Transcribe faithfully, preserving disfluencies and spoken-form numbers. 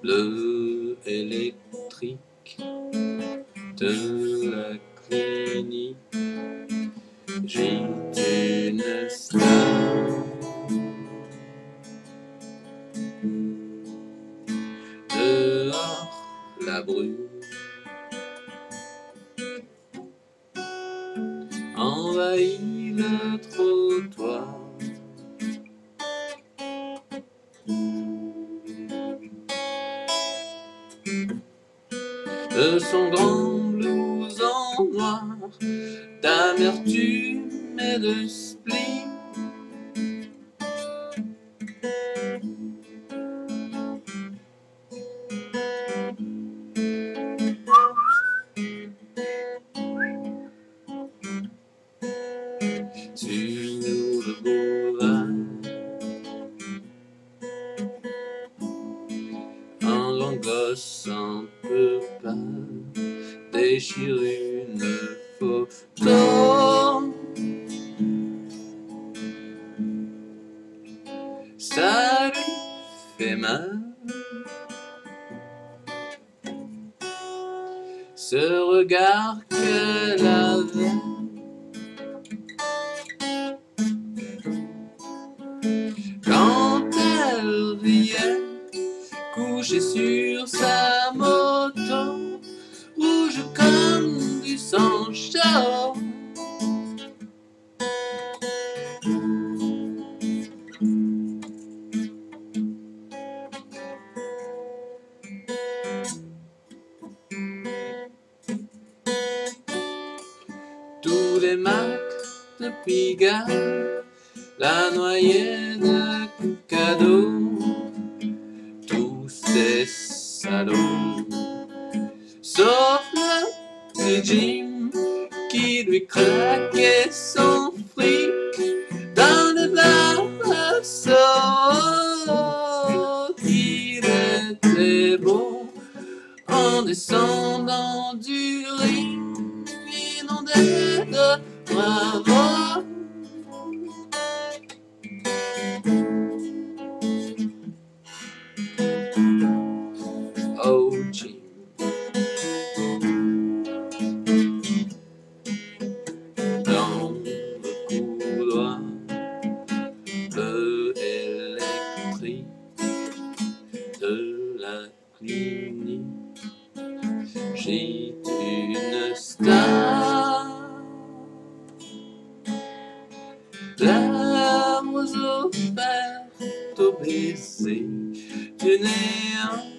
bleu électrique de la clinique. J'étais une star. Dehors, la brume envahit le trottoir. De son grand blouson noir, d'amertume et de spleen, sur le boulevard, un grand gosse un peu pâle déchire une photo. Ça lui fait mal, ce regard qu'elle avait. Quand elle riait, couchée sur sa moto, rouge comme du sang chaud. Tous les Macs de Pigalle, la noyée de cadeaux, tous des salauds, sauf le petit Jim qui lui craquait son fric dans les blassos. Il était beau en descendant du ring, inondé de bravo. Oh Jim, dans le couloir bleu électrique de la clinique, j'ai une star. L'arbre aux offertes au baiser du néant.